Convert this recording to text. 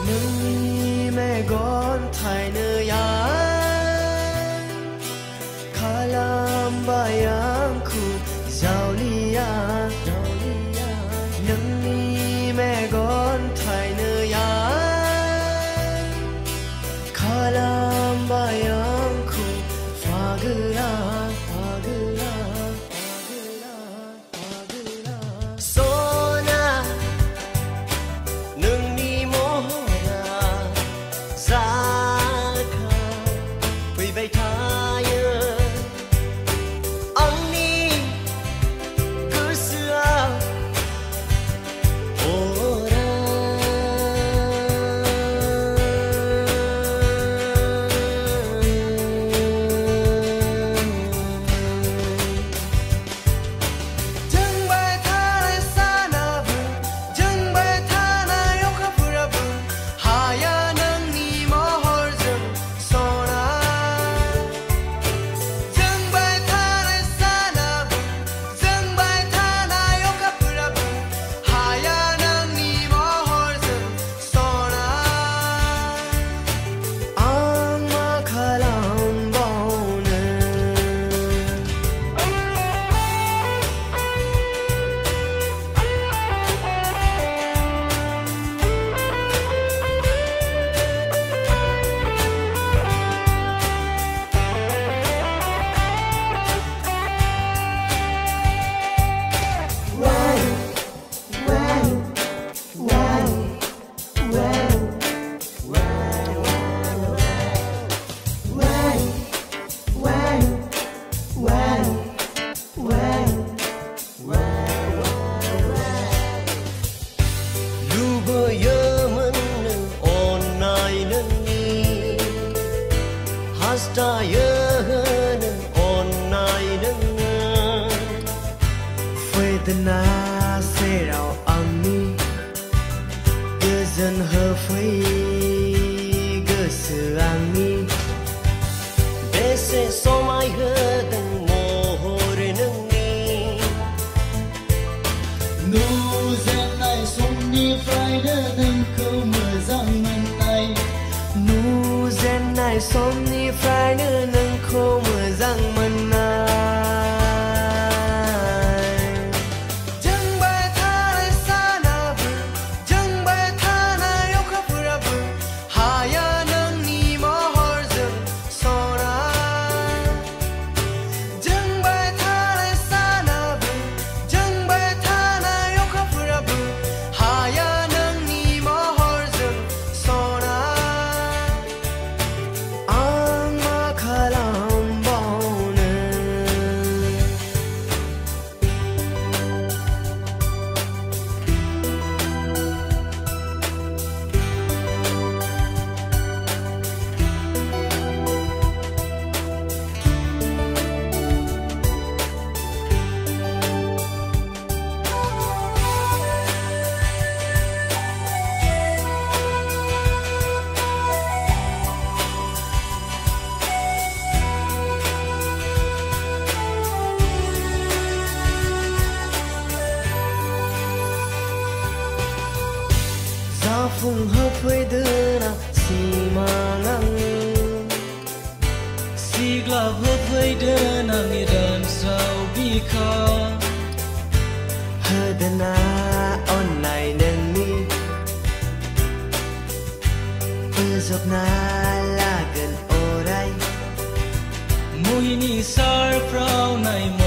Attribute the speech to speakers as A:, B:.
A: nâng mẹ gón thay nơi ai kalam bayang ku giàu lia nâng mẹ gón thay nơi ai kalam bayang ku fagura Vedana sẽ rào âm ni Gơ dân hơ phây Gơ sự ang ni Để sẽ so mai hơ đằng mồ hôi nâng ni
B: Nu dân này sống ni phai đơ nâng câu mơ răng mân tay
A: Nu dân này sống ni phai đơ nâng câu mơ răng mân tay Phung hợp với đứa nào xì mà ngang
B: xì glove hợp với đứa nào nghe đàn sao bi kha
A: hơ đàn on này nên mi bơ dọc na là gần ô đây
B: mùi ni sar prao này